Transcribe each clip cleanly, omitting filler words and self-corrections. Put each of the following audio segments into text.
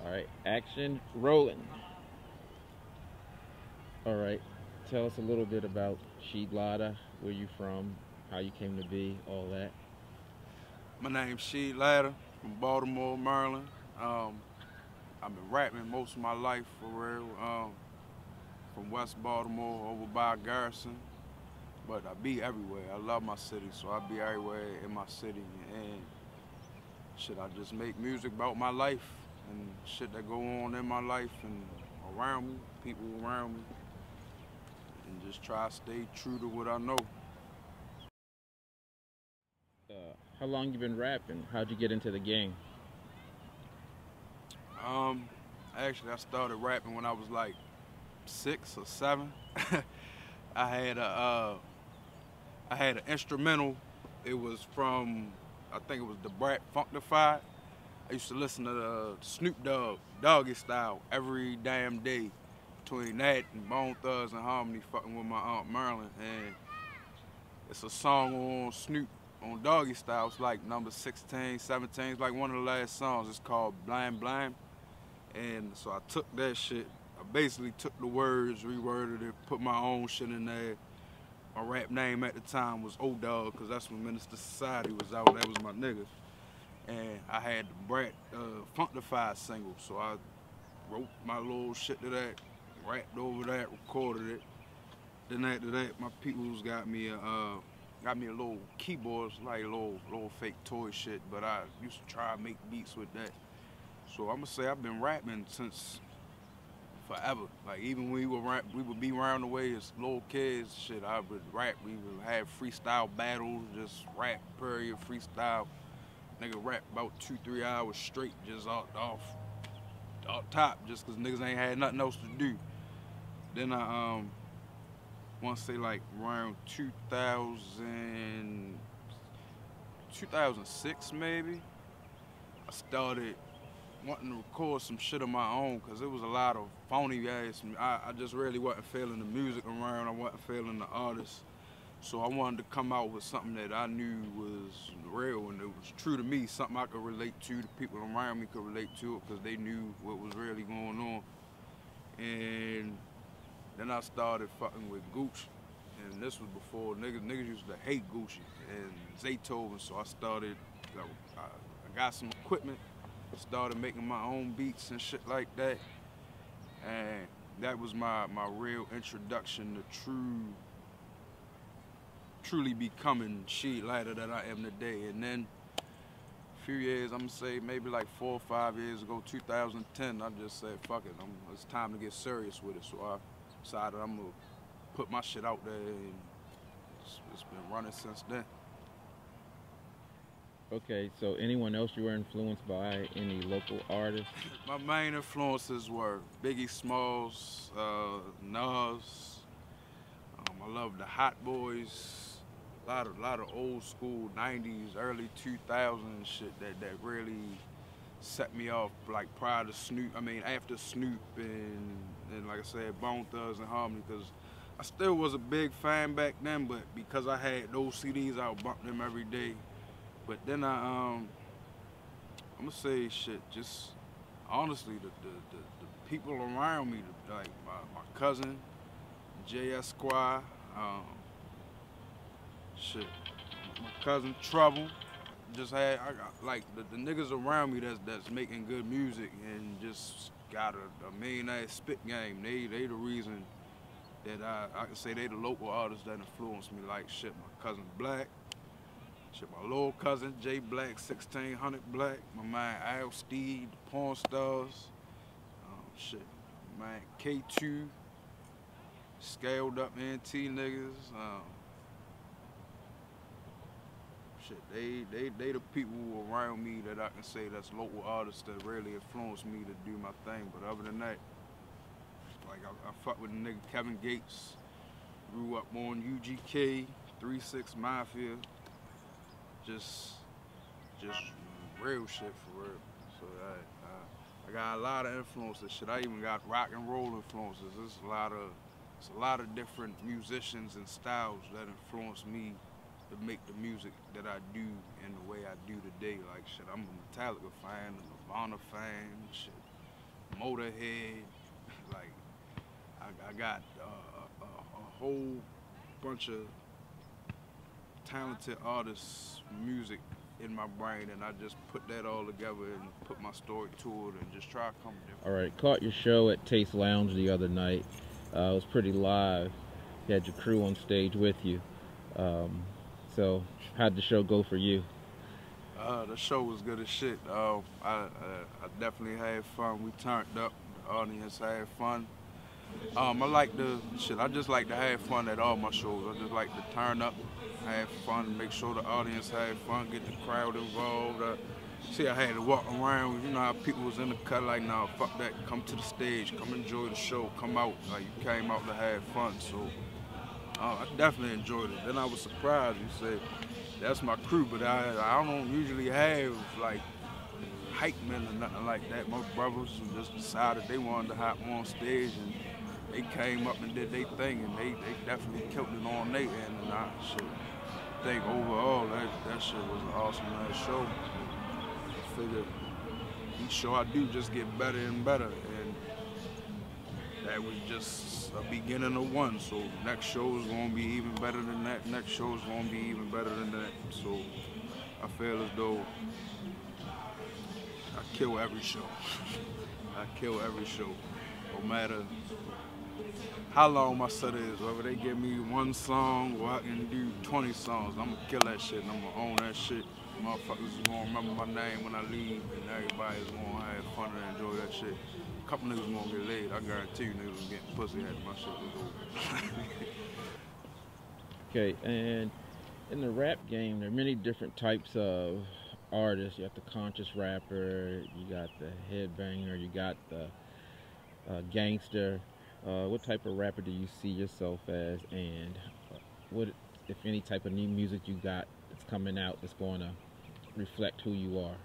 All right, action, rolling. All right, tell us a little bit about Shid Latta, where you from, how you came to be, all that. My name's Shid Latta from Baltimore, Maryland. Um, I've been rapping most of my life for real. From West Baltimore over by Garrison, but I be everywhere. I love my city, so I be everywhere in my city. And shit, I just make music about my life and shit that go on in my life and around me, people around me, and just try to stay true to what I know. How long you been rapping? How'd you get into the game? Um, Actually, I started rapping when I was like 6 or 7. I had a I had an instrumental. It was from, I think it was the Brat Funkified. I used to listen to Snoop Dogg, Doggy Style, every damn day. Between that and Bone Thugs and Harmony, fucking with my Aunt Marilyn, and it's a song on Snoop on Doggy Style. It's like number 16, 17. It's like one of the last songs. It's called Blind Blind. And so I took that shit. I basically took the words, reworded it, put my own shit in there. My rap name at the time was O-Dog, because that's when Minister Society was out. That was my nigga. And I had the Brat Funkified single. So I wrote my little shit to that, rapped over that, recorded it. Then after that, my peoples got me a little keyboard, like a little fake toy shit. But I used to try to make beats with that. So I'm gonna say I've been rapping since forever. Like even when we would be around the way as little kids. Shit, I would rap. We would have freestyle battles, just rap, period, freestyle. Nigga rap about 2-3 hours straight, just off top, just cause niggas ain't had nothing else to do. Then I want to say like around 2006 maybe, I started wanting to record some shit of my own, because it was a lot of phony ass. I just really wasn't feeling the music around. I wasn't feeling the artists. So I wanted to come out with something that I knew was real and it was true to me, something I could relate to, the people around me could relate to it, because they knew what was really going on. And then I started fucking with Gucci. And this was before niggas used to hate Gucci and Zaytoven, so I started, I got some equipment, started making my own beats and shit like that. And that was my real introduction to truly becoming Shid Latta that I am today. And then a few years, I'm gonna say maybe like 4 or 5 years ago, 2010, I just said, fuck it, it's time to get serious with it. So I decided I'm gonna put my shit out there, and it's been running since then. Okay, so anyone else you were influenced by? Any local artists? My main influences were Biggie Smalls, Nas. I love the Hot Boys. A lot of old school 90s, early 2000s shit that really set me off, like prior to Snoop. I mean, after Snoop and like I said, Bone Thugs and Harmony, because I still was a big fan back then, but because I had those CDs, I would bump them every day. But then I'm gonna say shit, just honestly, the people around me, like my cousin, J.S. Squire, shit, my cousin Trouble, I got like the niggas around me that's making good music and just got a mean ass spit game. They the reason that I can say they the local artists that influenced me. Like shit, my cousin Black. Shit, my little cousin, J Black, 1600 Black, my man Al Steed, the Porn Stars, shit, my man K2, Scaled Up NT niggas, shit, they the people around me that I can say that's local artists that really influenced me to do my thing. But other than that, like I fuck with the nigga Kevin Gates, grew up on UGK, 3-6 Mafia. Just real shit for real. So I got a lot of influences. Shit, I even got rock and roll influences. It's a lot of different musicians and styles that influence me to make the music that I do in the way I do today. Like shit, I'm a Metallica fan, a Nirvana fan, shit. Motorhead. Like I got a whole bunch of talented artists' music in my brain, and I just put that all together and put my story to it and just try to come different. All right, caught your show at Taste Lounge the other night. It was pretty live. You had your crew on stage with you. So how'd the show go for you? The show was good as shit. I definitely had fun. We turned up. The audience had fun. I just like to have fun at all my shows. I just like to turn up, have fun, make sure the audience had fun, get the crowd involved. I had to walk around, you know how people was in the cut like, nah, fuck that, come to the stage, come enjoy the show, come out. Like, you came out to have fun, so I definitely enjoyed it. Then I was surprised, you said, that's my crew, but I don't usually have, like, hype men or nothing like that. My brothers just decided they wanted to hop on stage, and they came up and did their thing, and they definitely killed it on their end. And I think overall that shit was an awesome ass show. I figured each show I do just get better and better, and that was just a beginning of one. So next show is gonna be even better than that. Next show is gonna be even better than that. So I feel as though I kill every show. I kill every show, no matter how long my set is. Whether they give me one song or I can do 20 songs, I'm gonna kill that shit and I'm gonna own that shit. Motherfuckers is gonna remember my name when I leave, and everybody's gonna have fun and enjoy that shit. A couple niggas gonna get laid. I guarantee you niggas was getting pussy after my shit was over. Okay, and in the rap game, there are many different types of artists. You have the conscious rapper, you got the headbanger, you got the gangster. What type of rapper do you see yourself as, and what, if any, type of new music you got that's coming out that's going to reflect who you are?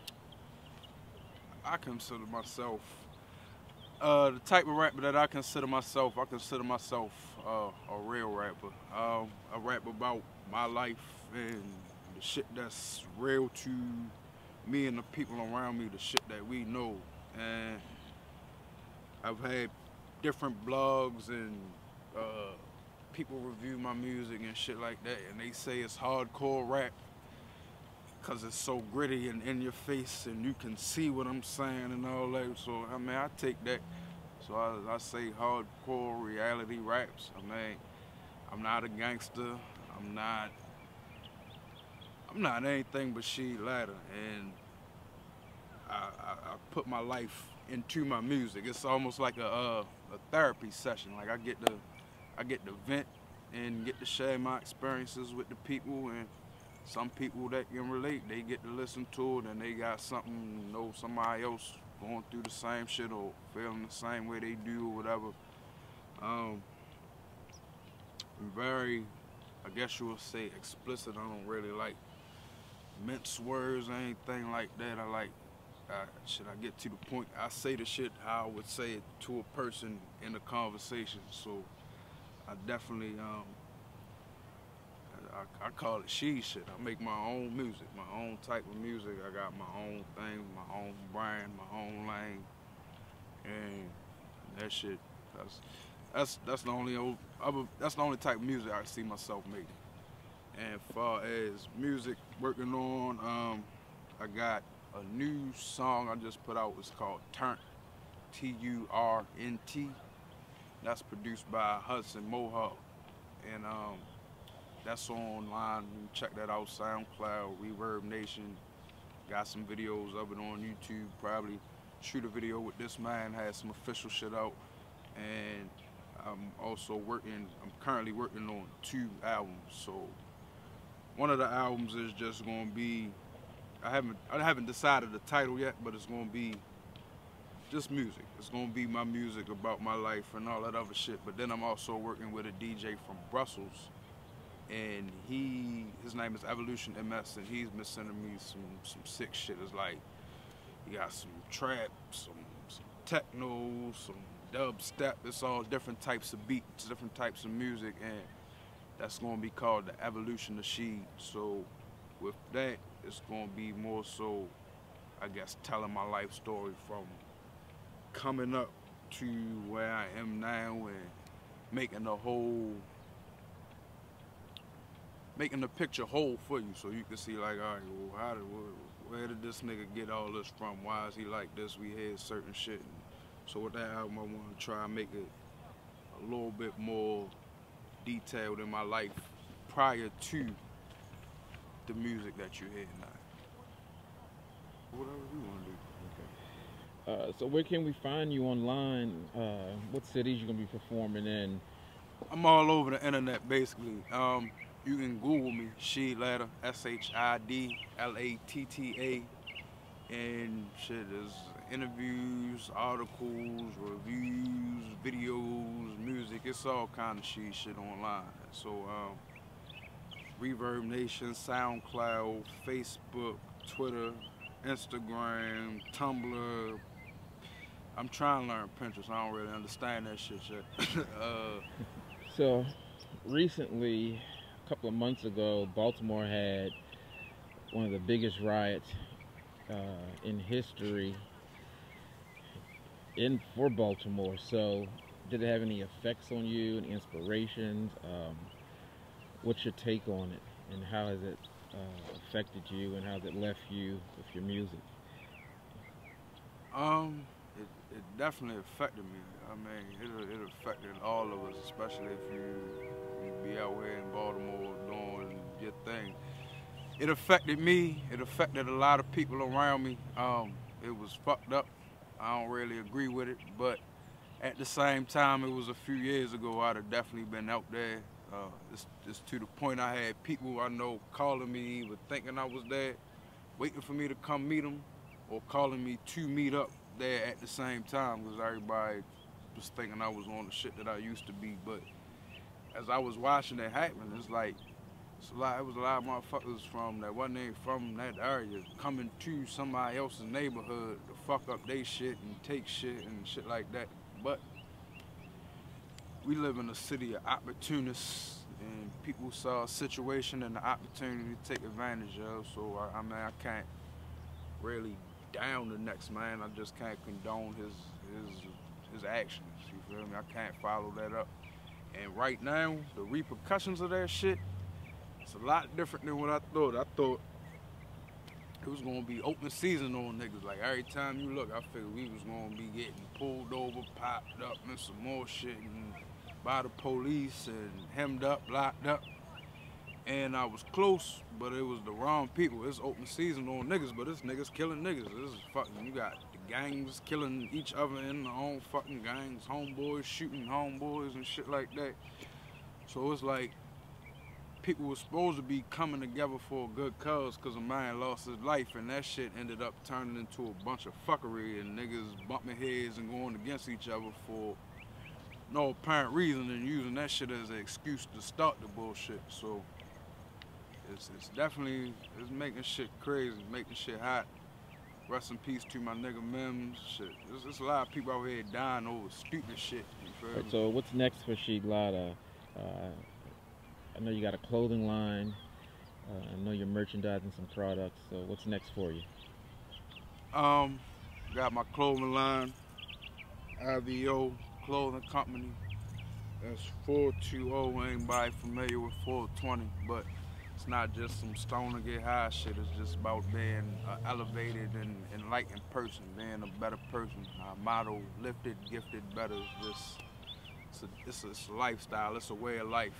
I consider myself the type of rapper that I consider myself a real rapper. I rap about my life and the shit that's real to me and the people around me, the shit that we know. And I've had different blogs and people review my music and shit like that, and they say it's hardcore rap because it's so gritty and in your face and you can see what I'm saying and all that. So I mean, I take that. So I say hardcore reality raps. I mean, I'm not a gangster. I'm not anything but Shid Latta, and I put my life into my music. It's almost like a therapy session. Like I get to vent and get to share my experiences with the people, and some people that can relate, they get to listen to it and they got something, you know, somebody else going through the same shit or feeling the same way they do or whatever. I'm very, I guess you would say, explicit. I don't really like mince words or anything like that. I get to the point, I say the shit how I would say it to a person in a conversation. So I definitely, I call it Shiid shit. I make my own music, my own type of music. I got my own thing, my own brand, my own lane, and that shit. That's the only type of music I see myself making. And as far as music working on, I got a new song I just put out. It's called Turnt, T-U-R-N-T. That's produced by Hudson Mohawk, and that's online. You can check that out. SoundCloud, Reverb Nation. Got some videos of it on YouTube. Probably shoot a video with this man. Had some official shit out, and I'm currently working on 2 albums. So one of the albums is just gonna be, I haven't decided the title yet, but it's gonna be just music. It's gonna be my music about my life and all that other shit. But then I'm also working with a DJ from Brussels, and his name is Evolution MS, and he's been sending me some sick shit. It's like, he got some trap, some techno, some dubstep. It's all different types of beats, different types of music, and that's gonna be called the Evolution of Shiid. So with that, it's gonna be more so, I guess, telling my life story from coming up to where I am now and making the picture whole for you, so you can see like, all right, well, where did this nigga get all this from? Why is he like this? We had certain shit. And so with that album, I want to try and make it a little bit more detailed in my life prior to the music that you hear now. Whatever you want to do. So where can we find you online? What cities you gonna be performing in? I'm all over the internet, basically. You can Google me, Shid Latta, SHIDLATTA, and shit, there's interviews, articles, reviews, videos, music. It's all kind of shit online. So, Reverb Nation, SoundCloud, Facebook, Twitter, Instagram, Tumblr. I'm trying to learn Pinterest. I don't really understand that shit yet. So, recently, a couple of months ago, Baltimore had one of the biggest riots in history for Baltimore. So, did it have any effects on you, any inspirations? What's your take on it, and how has it affected you, and how has it left you with your music? It definitely affected me. I mean, it affected all of us, especially if you be out here in Baltimore doing your thing. It affected me. It affected a lot of people around me. It was fucked up. I don't really agree with it, but at the same time, it was a few years ago. I'd have definitely been out there. It's to the point I had people I know calling me, either thinking I was there, waiting for me to come meet them, or calling me to meet up there at the same time, because everybody was thinking I was on the shit that I used to be. But as I was watching it happen, it was a lot of motherfuckers that wasn't even from that area coming to somebody else's neighborhood to fuck up their shit and take shit and shit like that. But we live in a city of opportunists, and people saw a situation and the opportunity to take advantage of. So I mean, I can't really down the next man. I just can't condone his actions. You feel me? I can't follow that up. And right now, the repercussions of that shit, it's a lot different than what I thought. I thought it was gonna be open season on niggas. Like every time you look, I figured we was gonna be getting pulled over, popped up, and some more shit, and by the police and hemmed up, locked up. And I was close, but it was the wrong people. It's open season on niggas, but it's niggas killing niggas. This is fucking, you got the gangs killing each other in their own fucking gangs, homeboys shooting homeboys and shit like that. So it's like, people were supposed to be coming together for a good cause because a man lost his life, and that shit ended up turning into a bunch of fuckery and niggas bumping heads and going against each other for no apparent reason and using that shit as an excuse to start the bullshit. So it's definitely, it's making shit crazy, making shit hot. Rest in peace to my nigga Mims. Shit, there's a lot of people out here dying over stupid shit. You feel me? So what's next for Shid Latta? I know you got a clothing line. I know you're merchandising some products. So what's next for you? Got my clothing line, IVO Clothing Company. That's 420. Anybody familiar with 420? But it's not just some stone to get high shit. It's just about being an elevated and enlightened person, being a better person. Our motto: lifted, gifted, better. It's a lifestyle. It's a way of life.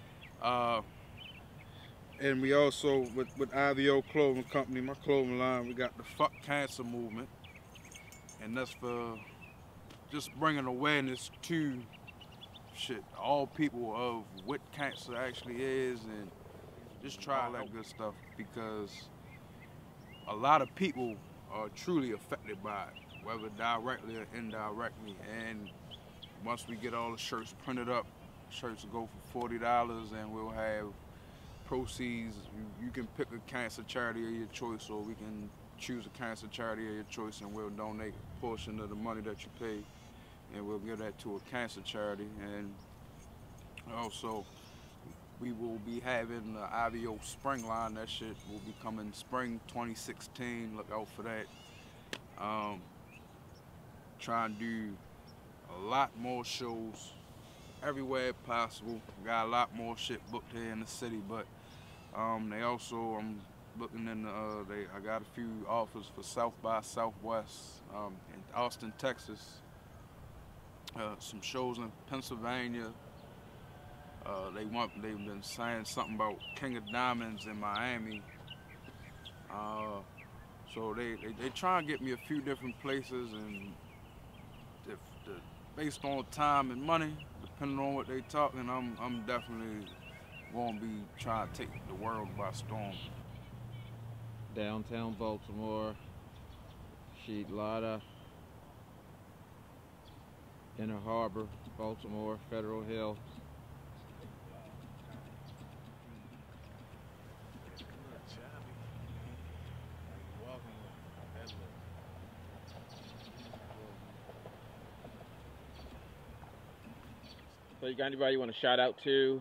And we also, with IVO Clothing Company, my clothing line, we got the Fuck Cancer movement. And that's for just bringing awareness to shit, all people, of what cancer actually is, and just try all that good stuff, because a lot of people are truly affected by it, whether directly or indirectly. And once we get all the shirts printed up, shirts will go for $40, and we'll have proceeds. You can pick a cancer charity of your choice, or we can choose a cancer charity of your choice, and we'll donate a portion of the money that you pay, and we'll give that to a cancer charity. And also, we will be having the IVO spring line. That shit will be coming spring 2016. Look out for that. trying to do a lot more shows everywhere possible. Got a lot more shit booked here in the city, but they also, I'm looking in I got a few offers for South by Southwest in Austin, Texas. Some shows in Pennsylvania. They've been saying something about King of Diamonds in Miami. So they try and get me a few different places, and if based on time and money, depending on what they talking, I'm definitely gonna be trying to take the world by storm. Downtown Baltimore, Shid Latta, Inner Harbor, Baltimore, Federal Hill. So you got anybody you want to shout out to?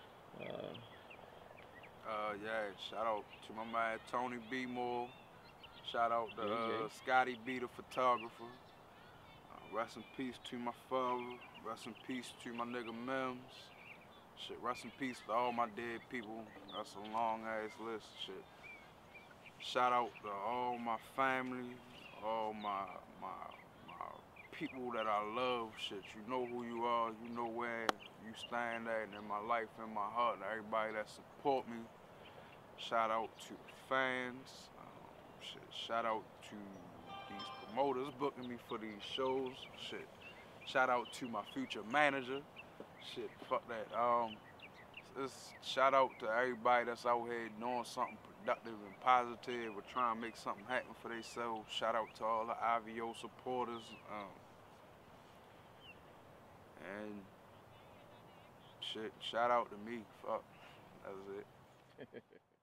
Yeah, shout out to my man Tony B. Moore. Shout out to Scotty B, the photographer. Rest in peace to my father. Rest in peace to my nigga Mims. Shit, rest in peace to all my dead people. That's a long ass list. Shit. Shout out to all my family, all my people that I love. Shit, you know who you are. You know where you stand at in my life, in my heart. Everybody that support me. Shout out to the fans. Shit, shout out to these promoters booking me for these shows. Shit, shout out to my future manager. Shit, fuck that. Shout out to everybody that's out here doing something productive and positive or trying to make something happen for themselves. Shout out to all the IVO supporters. And shit, shout out to me. Fuck, that's it.